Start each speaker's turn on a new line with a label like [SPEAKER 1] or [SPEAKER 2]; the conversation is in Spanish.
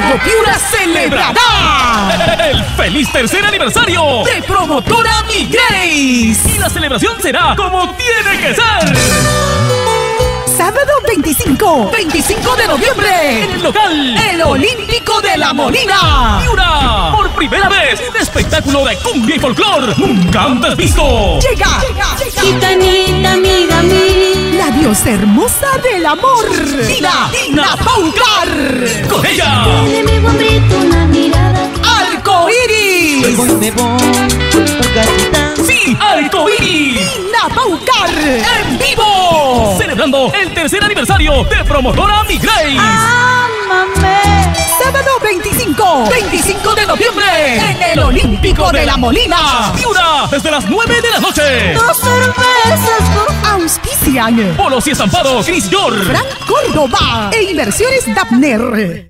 [SPEAKER 1] Lago Piura celebrará
[SPEAKER 2] el feliz tercer aniversario
[SPEAKER 1] de Promotora Mi Grace.
[SPEAKER 2] Y la celebración será como tiene que ser.
[SPEAKER 1] Sábado 25 de noviembre
[SPEAKER 2] En el local
[SPEAKER 1] El Olímpico de La Molina,
[SPEAKER 2] Piura. Por primera vez, un espectáculo de cumbia y folclor nunca antes visto.
[SPEAKER 1] Llega
[SPEAKER 3] Gitanita, amiga mía,
[SPEAKER 1] la diosa hermosa del amor, Dina Paucar.
[SPEAKER 2] Con ella,
[SPEAKER 3] tiene mi hombrito una mirada.
[SPEAKER 1] Arcoiris.
[SPEAKER 2] sí, Arcoiris.
[SPEAKER 1] Dina Paucar en vivo.
[SPEAKER 2] Celebrando el tercer aniversario de Promotora Mi Grace.
[SPEAKER 3] Ámame.
[SPEAKER 1] Sábado 25 de noviembre en el Olímpico de La Molina,
[SPEAKER 2] Piura, desde las 9 de la noche.
[SPEAKER 3] 2 cervezas por
[SPEAKER 1] auspician
[SPEAKER 2] Polos y estampados Cris Yor.
[SPEAKER 1] Frank Córdoba e Inversiones Dapner.